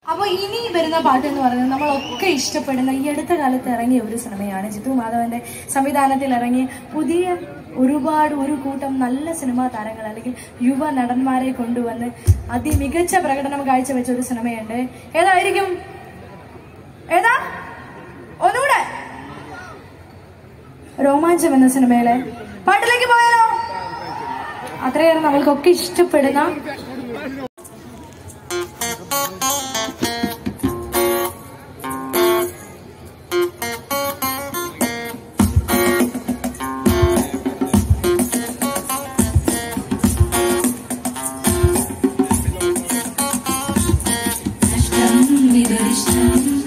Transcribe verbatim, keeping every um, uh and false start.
അപ്പൊ ഇനി വരുന്ന പാട്ട് എന്ന് പറയുന്നത് നമ്മളൊക്കെ ഇഷ്ടപ്പെടുന്ന ഈ അടുത്ത കാലത്ത് ഇറങ്ങിയ ഒരു സിനിമയാണ്. ജിത്തു മാധവന്റെ സംവിധാനത്തിൽ ഇറങ്ങിയ പുതിയ ഒരുപാട് ഒരു കൂട്ടം നല്ല സിനിമാ താരങ്ങൾ അല്ലെങ്കിൽ യുവ നടന്മാരെ കൊണ്ടുവന്ന് അതിമികച്ച പ്രകടനം കാഴ്ചവെച്ച ഒരു സിനിമയുണ്ട്. ഏതായിരിക്കും? ഏതാ? ഒന്നുകൂടെ. രോമാഞ്ചം എന്ന സിനിമയിലെ പാട്ടിലേക്ക് പോയാലോ? അത്രയേറെ നമ്മൾക്കൊക്കെ ഇഷ്ടപ്പെടുന്ന ഇഷ്ടം